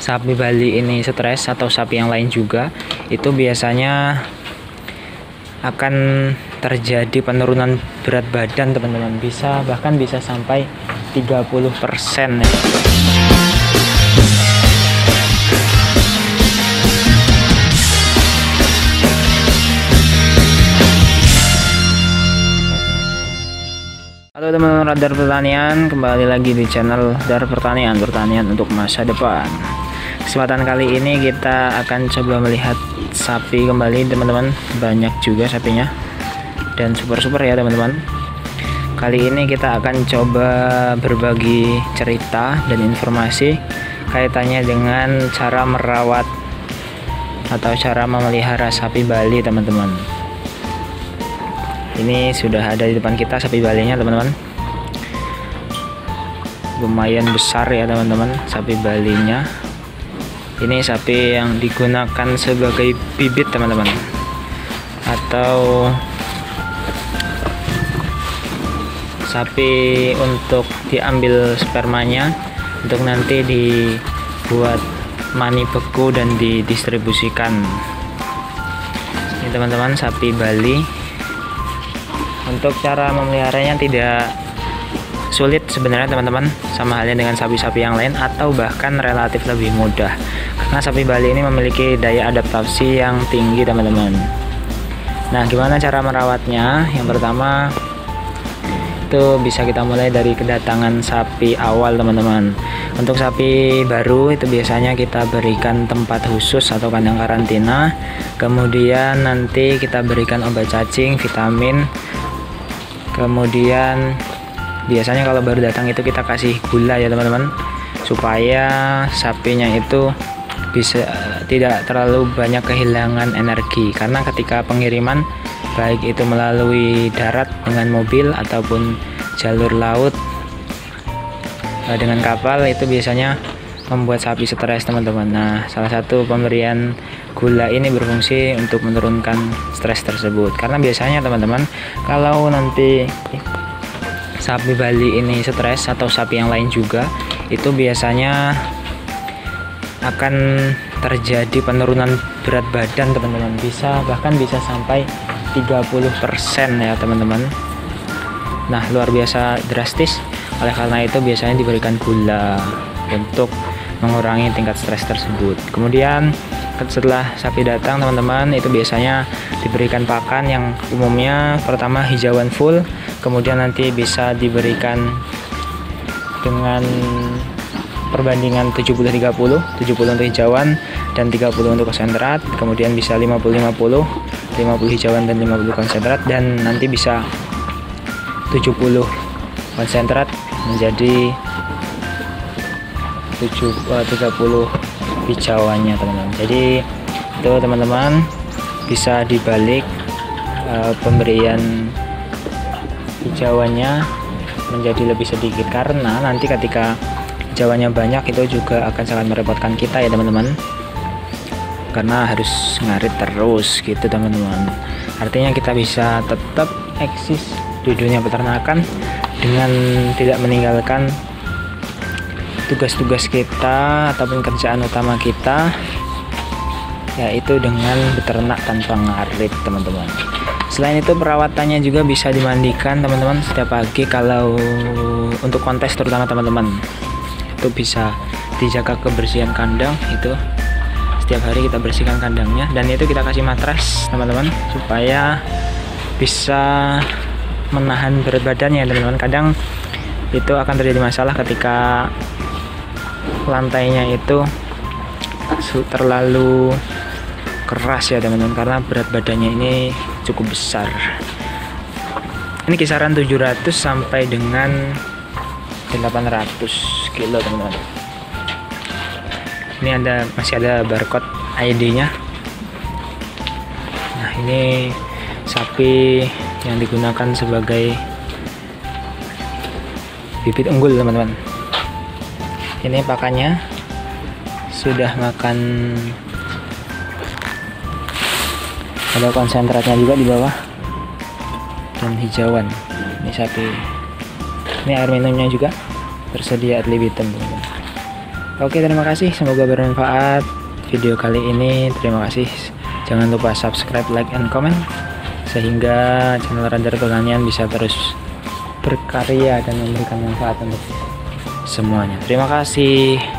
sapi Bali ini stres atau sapi yang lain juga, itu biasanya akan terjadi penurunan berat badan teman-teman, bahkan bisa sampai 30% ya. Halo teman-teman Radar Pertanian, kembali lagi di channel Radar Pertanian untuk masa depan. Kesempatan kali ini kita akan coba melihat sapi kembali teman-teman. Banyak juga sapinya dan super ya teman-teman. Kali ini kita akan coba berbagi cerita dan informasi kaitannya dengan cara merawat atau cara memelihara sapi Bali teman-teman. Ini sudah ada di depan kita sapi Balinya teman-teman. Lumayan besar ya teman-teman sapi Balinya. Ini sapi yang digunakan sebagai bibit teman-teman, atau sapi untuk diambil spermanya untuk nanti dibuat mani beku dan didistribusikan. Ini teman-teman sapi Bali. Untuk cara memeliharanya tidak sulit sebenarnya teman-teman, sama halnya dengan sapi-sapi yang lain atau bahkan relatif lebih mudah, karena sapi Bali ini memiliki daya adaptasi yang tinggi teman-teman. Nah, gimana cara merawatnya? Yang pertama itu bisa kita mulai dari kedatangan sapi awal teman-teman. Untuk sapi baru itu biasanya kita berikan tempat khusus atau kandang karantina, kemudian nanti kita berikan obat cacing, vitamin. Kemudian biasanya kalau baru datang itu kita kasih gula ya teman-teman, supaya sapinya itu bisa tidak terlalu banyak kehilangan energi, karena ketika pengiriman baik itu melalui darat dengan mobil ataupun jalur laut dengan kapal, itu biasanya membuat sapi stres teman-teman. Nah, salah satu pemberian gula ini berfungsi untuk menurunkan stres tersebut, karena biasanya teman-teman kalau nanti sapi Bali ini stres atau sapi yang lain juga, itu biasanya akan terjadi penurunan berat badan teman-teman, bahkan bisa sampai 30% ya teman-teman. Nah, luar biasa drastis. Oleh karena itu biasanya diberikan gula untuk mengurangi tingkat stres tersebut. Kemudian setelah sapi datang teman-teman, itu biasanya diberikan pakan yang umumnya pertama hijauan full, kemudian nanti bisa diberikan dengan perbandingan 70-30, 70 untuk hijauan dan 30 untuk konsentrat, kemudian bisa 50-50, 50 hijauan dan 50 konsentrat, dan nanti bisa 70 konsentrat menjadi 30 hijauannya teman-teman. Jadi itu teman-teman bisa dibalik pemberian hijauannya menjadi lebih sedikit, karena nanti ketika hijauannya banyak itu juga akan sangat merepotkan kita ya teman-teman, karena harus ngarit terus gitu teman-teman. Artinya kita bisa tetap eksis di dunia peternakan dengan tidak meninggalkan tugas-tugas kita ataupun kerjaan utama kita, yaitu dengan beternak tanpa ngarit teman-teman. Selain itu perawatannya juga bisa dimandikan teman-teman setiap pagi. Kalau untuk kontes terutama teman-teman, itu bisa dijaga kebersihan kandang, itu setiap hari kita bersihkan kandangnya, dan itu kita kasih matras teman-teman supaya bisa menahan berat badannya teman-teman. Kadang itu akan terjadi masalah ketika lantainya itu terlalu keras ya teman-teman, karena berat badannya ini cukup besar. Ini kisaran 700 sampai dengan 800 kilo teman-teman. Ini masih ada barcode ID-nya. Nah, ini sapi yang digunakan sebagai bibit unggul teman-teman. Ini pakannya sudah makan, ada konsentratnya juga di bawah dan hijauan. Ini sapi, ini air minumnya juga tersedia ad libitum teman-teman. Oke, terima kasih, semoga bermanfaat video kali ini. Terima kasih, jangan lupa subscribe, like, and comment sehingga channel Radar Pertanian bisa terus berkarya dan memberikan manfaat untuk semuanya. Terima kasih.